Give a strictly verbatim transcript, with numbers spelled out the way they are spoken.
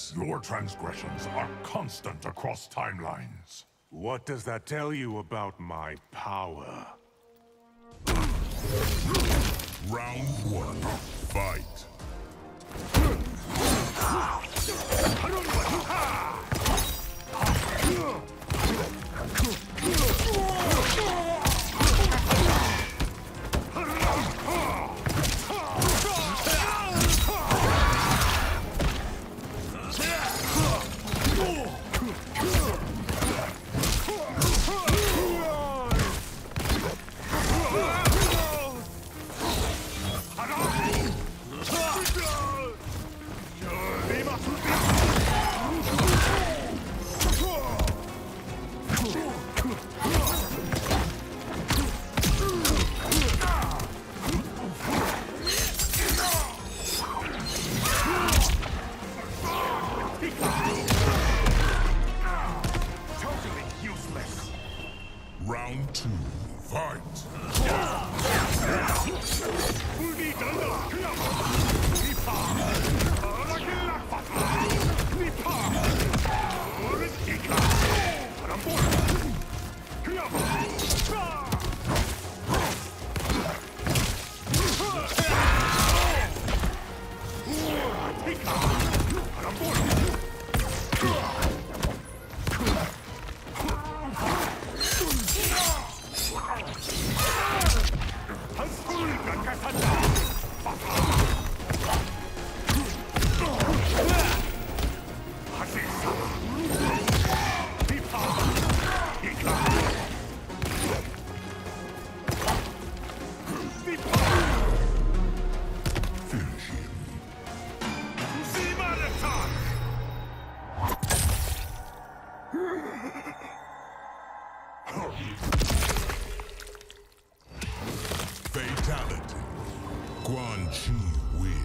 sense. Your transgressions are constant across timelines. What does that tell you about my power? Round one, fight. Round two, fight! Fatality. Quan Chi wins.